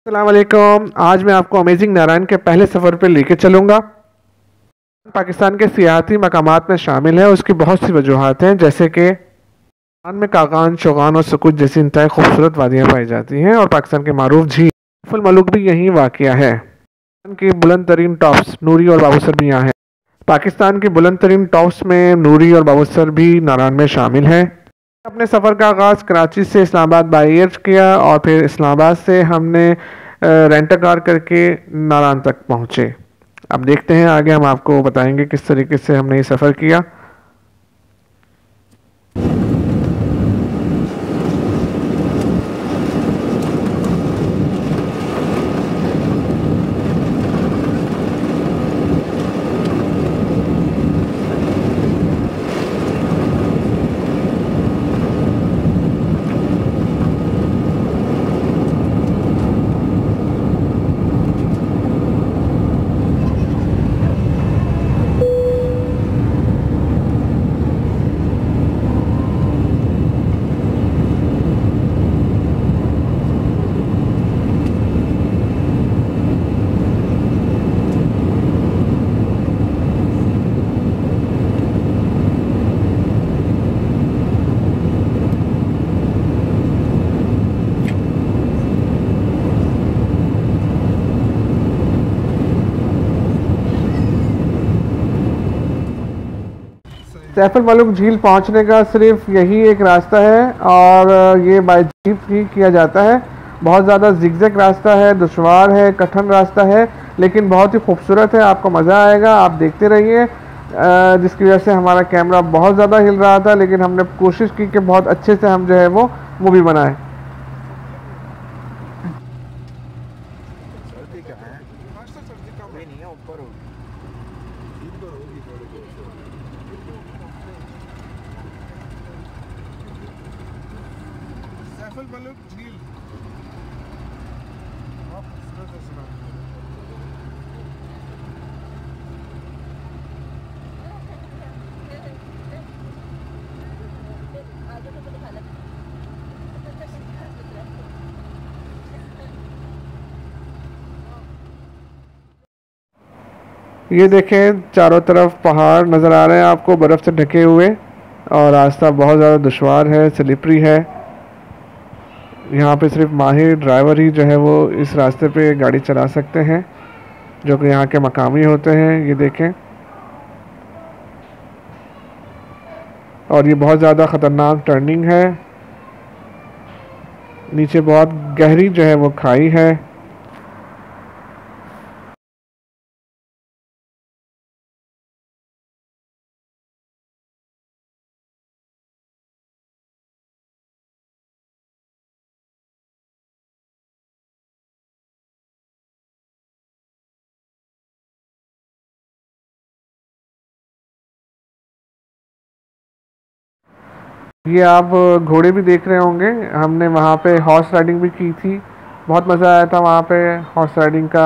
अस्सलाम वालेकुम। आज मैं आपको अमेजिंग नारायण के पहले सफ़र पे लेके चलूँगा। पाकिस्तान के सियाहती मकामात में शामिल है। उसकी बहुत सी वजूहात हैं, जैसे कि पाकिस्तान में कागान, चौगान और सुकुत जैसी इंतहाई खूबसूरत वादियाँ पाई जाती हैं और पाकिस्तान की मारूफ झील सैफुल मलूक भी यहीं वाक़िया है। पाकिस्तान की बुलंद तरीन टॉप्स नूरी और बाबूसर भी यहाँ हैं। पाकिस्तान की बुलंद तरीन टॉप्स में नूरी और बाबूसर भी नारायण में शामिल हैं। अपने सफ़र का आगाज़ कराची से इस्लामाबाद बाई एयर किया और फिर इस्लामाबाद से हमने रेंट कार करके नारायण तक पहुँचे। अब देखते हैं आगे, हम आपको बताएंगे किस तरीके से हमने ये सफ़र किया। सैफुल मलूक झील पहुंचने का सिर्फ यही एक रास्ता है और ये बाई जीप ही किया जाता है। बहुत ज़्यादा जिगजैग रास्ता है, दुशवार है, कठिन रास्ता है, लेकिन बहुत ही खूबसूरत है। आपको मज़ा आएगा, आप देखते रहिए। जिसकी वजह से हमारा कैमरा बहुत ज़्यादा हिल रहा था, लेकिन हमने कोशिश की कि बहुत अच्छे से हम जो है वो मूवी बनाएं। सर्दी कहाँ है? सर्दी कम नहीं है, ऊपर होगी। ऊपर होगी थोड़ी बहुत। सैफुल मलूक झील बहुत खूबसूरत है सुना। ये देखें, चारों तरफ पहाड़ नज़र आ रहे हैं आपको, बर्फ़ से ढके हुए, और रास्ता बहुत ज़्यादा दुशवार है, स्लिपरी है। यहाँ पे सिर्फ माहिर ड्राइवर ही जो है वो इस रास्ते पे गाड़ी चला सकते हैं, जो कि यहाँ के मकामी होते हैं। ये देखें, और ये बहुत ज़्यादा ख़तरनाक टर्निंग है। नीचे बहुत गहरी जो है वो खाई है। ये आप घोड़े भी देख रहे होंगे, हमने वहाँ पे हॉर्स राइडिंग भी की थी। बहुत मज़ा आया था वहाँ पे हॉर्स राइडिंग का।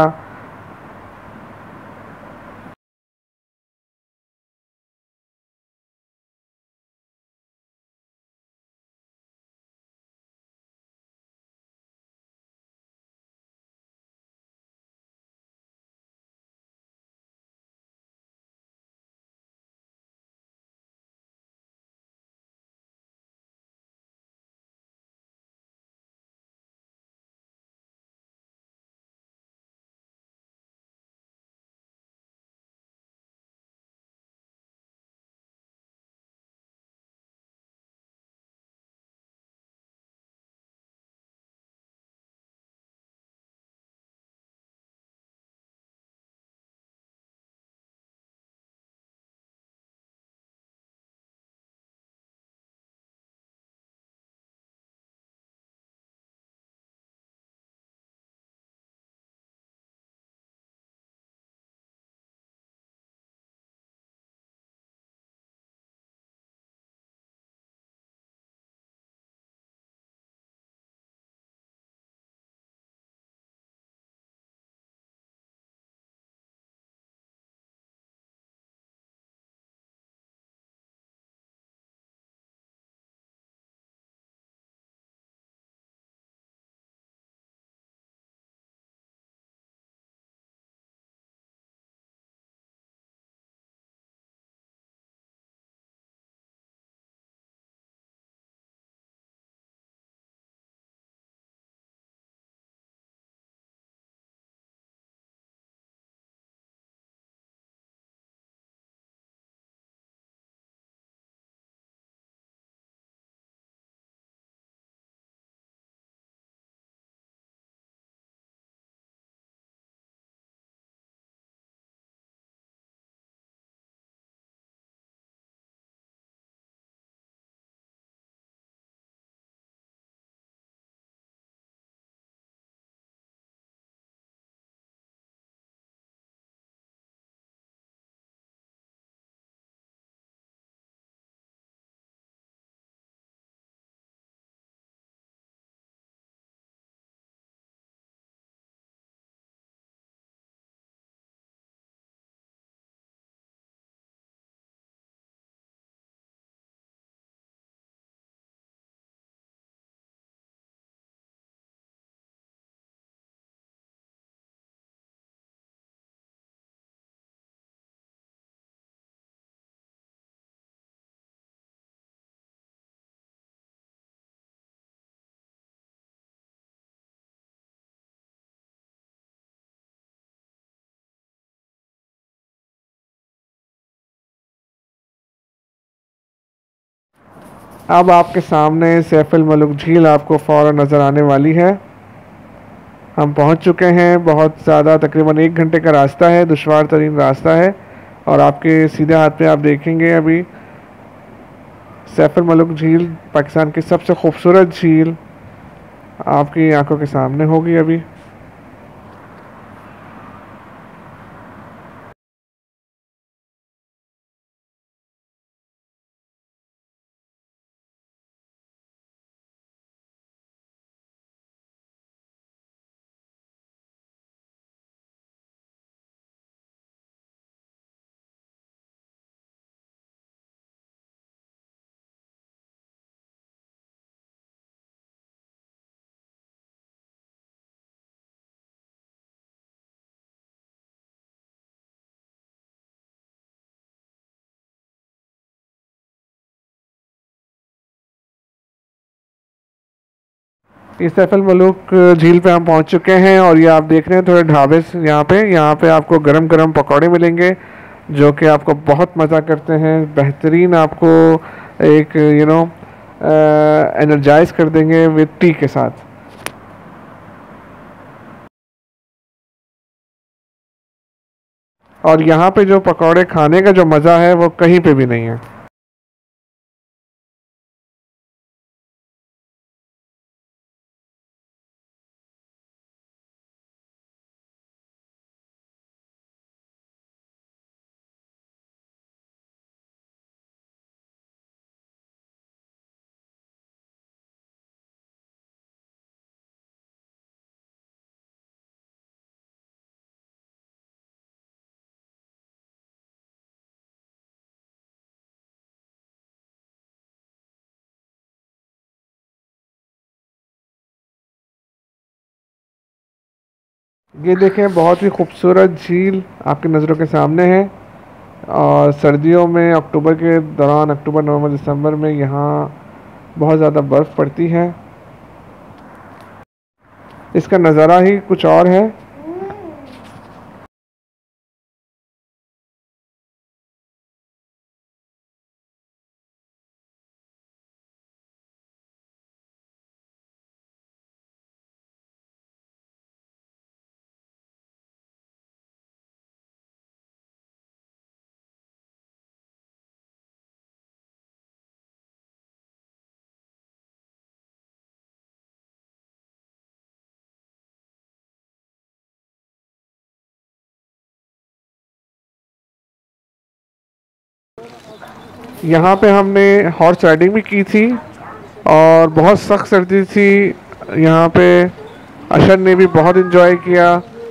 अब आपके सामने सैफ अल मलूक झील आपको फ़ौरन नज़र आने वाली है। हम पहुंच चुके हैं। बहुत ज़्यादा तकरीबन 1 घंटे का रास्ता है, दुश्वार तरीन रास्ता है। और आपके सीधे हाथ पे आप देखेंगे अभी सैफ अल मलूक झील, पाकिस्तान की सबसे खूबसूरत झील आपकी आंखों के सामने होगी अभी। इस सैफ अल मलूक झील पे हम पहुंच चुके हैं और ये आप देख रहे हैं थोड़े ढाबे यहाँ पे आपको गरम गरम पकौड़े मिलेंगे जो कि आपको बहुत मज़ा करते हैं। बेहतरीन आपको एक एनर्जाइज कर देंगे विद टी के साथ। और यहाँ पे जो पकौड़े खाने का जो मज़ा है वो कहीं पे भी नहीं है। ये देखें बहुत ही खूबसूरत झील आपकी नज़रों के सामने है। और सर्दियों में अक्टूबर के दौरान, अक्टूबर नवंबर दिसंबर में यहाँ बहुत ज़्यादा बर्फ़ पड़ती है। इसका नज़ारा ही कुछ और है। यहाँ पे हमने हॉर्स राइडिंग भी की थी और बहुत सख्त सर्दी थी यहाँ पे। अशर ने भी बहुत इन्जॉय किया।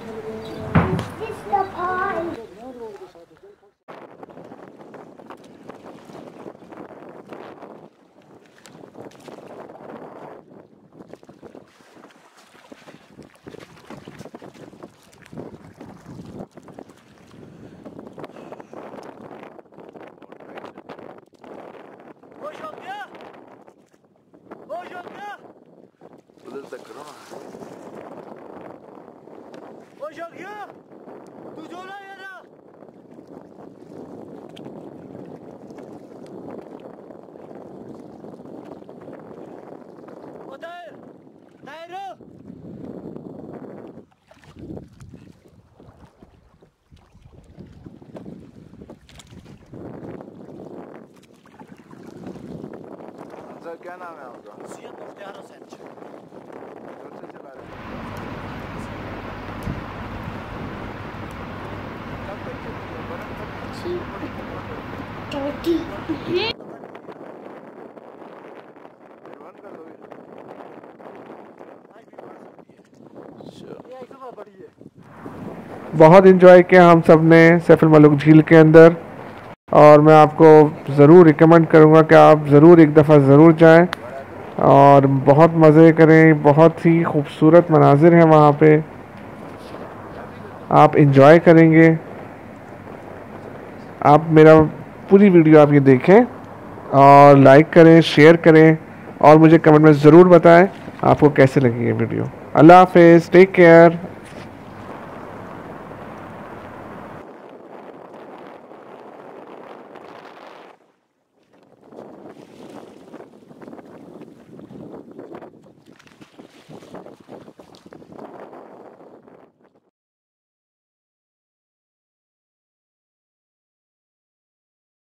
क्या नाम है आपका? सैयद मुख्तार हुसैन। बहुत इन्जॉय किया हम सब ने सैफ अल मलूक झील के अंदर। और मैं आपको ज़रूर रिकमेंड करूँगा कि आप ज़रूर एक दफ़ा ज़रूर जाएं और बहुत मज़े करें। बहुत ही खूबसूरत मनाजिर हैं वहाँ पे, आप इन्जॉय करेंगे। आप मेरा पूरी वीडियो आप ये देखें और लाइक करें, शेयर करें और मुझे कमेंट में ज़रूर बताएं आपको कैसे लगी ये वीडियो। अल्लाह हाफ़िज़, टेक केयर।